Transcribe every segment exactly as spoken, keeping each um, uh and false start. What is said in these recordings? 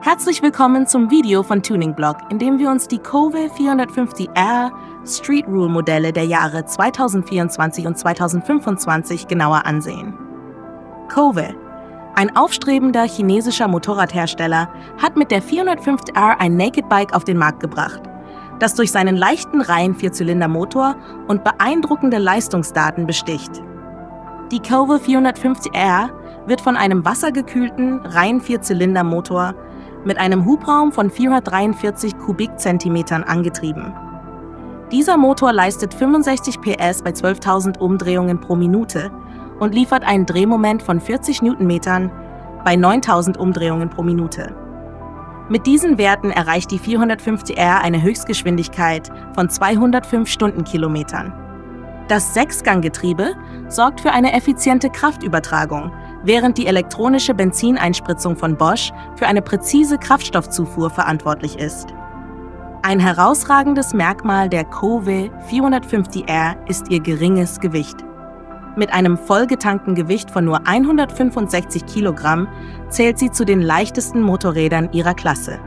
Herzlich willkommen zum Video von Tuning Blog, in dem wir uns die Cove vierhundertfünfzig R Street Rule Modelle der Jahre zweitausendvierundzwanzig und zweitausendfünfundzwanzig genauer ansehen. Cove, ein aufstrebender chinesischer Motorradhersteller, hat mit der vierhundertfünfzig R ein Naked Bike auf den Markt gebracht, das durch seinen leichten Reihen-Vierzylinder-Motor und beeindruckende Leistungsdaten besticht. Die Cove vierhundertfünfzig R wird von einem wassergekühlten Reihen-Vierzylinder-Motor mit einem Hubraum von vierhundertdreiundvierzig Kubikzentimetern angetrieben. Dieser Motor leistet fünfundsechzig P S bei zwölftausend Umdrehungen pro Minute und liefert ein Drehmoment von vierzig Newtonmetern bei neuntausend Umdrehungen pro Minute. Mit diesen Werten erreicht die vierhundertfünfzig R eine Höchstgeschwindigkeit von zweihundertfünf Stundenkilometern. Das Sechsganggetriebe sorgt für eine effiziente Kraftübertragung, während die elektronische Benzineinspritzung von Bosch für eine präzise Kraftstoffzufuhr verantwortlich ist. Ein herausragendes Merkmal der Cove vierhundertfünfzig R ist ihr geringes Gewicht. Mit einem vollgetankten Gewicht von nur hundertfünfundsechzig Kilogramm zählt sie zu den leichtesten Motorrädern ihrer Klasse.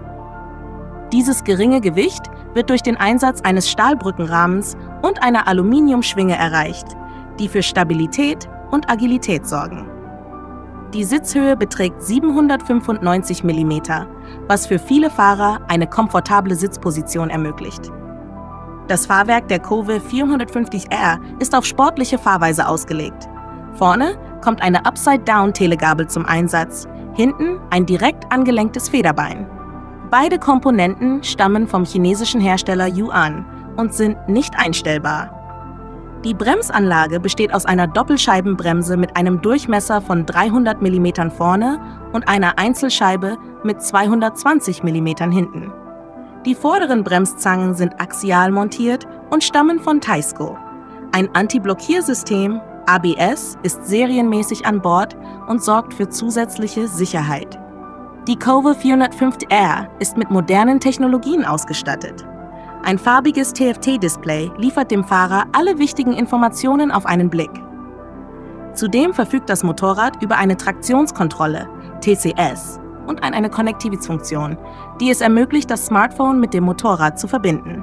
Dieses geringe Gewicht wird durch den Einsatz eines Stahlbrückenrahmens und einer Aluminiumschwinge erreicht, die für Stabilität und Agilität sorgen. Die Sitzhöhe beträgt siebenhundertfünfundneunzig Millimeter, was für viele Fahrer eine komfortable Sitzposition ermöglicht. Das Fahrwerk der Cove vierhundertfünfzig R ist auf sportliche Fahrweise ausgelegt. Vorne kommt eine Upside-Down-Telegabel zum Einsatz, hinten ein direkt angelenktes Federbein. Beide Komponenten stammen vom chinesischen Hersteller Yuan und sind nicht einstellbar. Die Bremsanlage besteht aus einer Doppelscheibenbremse mit einem Durchmesser von dreihundert Millimeter vorne und einer Einzelscheibe mit zweihundertzwanzig Millimeter hinten. Die vorderen Bremszangen sind axial montiert und stammen von Teisco. Ein Anti-Blockiersystem, A B S, ist serienmäßig an Bord und sorgt für zusätzliche Sicherheit. Die Cove vierhundertfünfzig R ist mit modernen Technologien ausgestattet. Ein farbiges T F T-Display liefert dem Fahrer alle wichtigen Informationen auf einen Blick. Zudem verfügt das Motorrad über eine Traktionskontrolle, T C S, und eine Konnektivitätsfunktion, die es ermöglicht, das Smartphone mit dem Motorrad zu verbinden.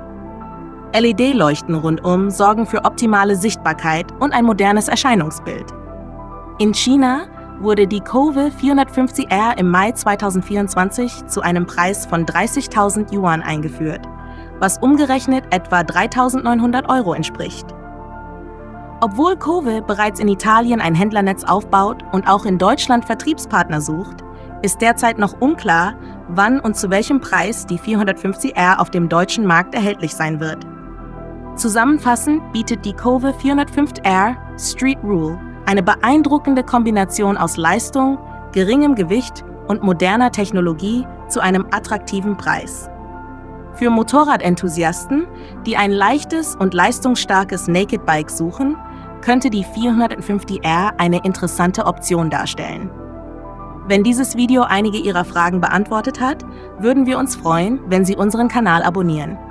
L E D-Leuchten rundum sorgen für optimale Sichtbarkeit und ein modernes Erscheinungsbild. In China wurde die Cove vierhundertfünfzig R im Mai zweitausendvierundzwanzig zu einem Preis von dreißigtausend Yuan eingeführt, was umgerechnet etwa dreitausendneunhundert Euro entspricht. Obwohl Cove bereits in Italien ein Händlernetz aufbaut und auch in Deutschland Vertriebspartner sucht, ist derzeit noch unklar, wann und zu welchem Preis die vierhundertfünfzig R auf dem deutschen Markt erhältlich sein wird. Zusammenfassend bietet die Cove vierhundertfünfzig R Street Rule eine beeindruckende Kombination aus Leistung, geringem Gewicht und moderner Technologie zu einem attraktiven Preis. Für Motorradenthusiasten, die ein leichtes und leistungsstarkes Naked Bike suchen, könnte die vierhundertfünfzig R eine interessante Option darstellen. Wenn dieses Video einige Ihrer Fragen beantwortet hat, würden wir uns freuen, wenn Sie unseren Kanal abonnieren.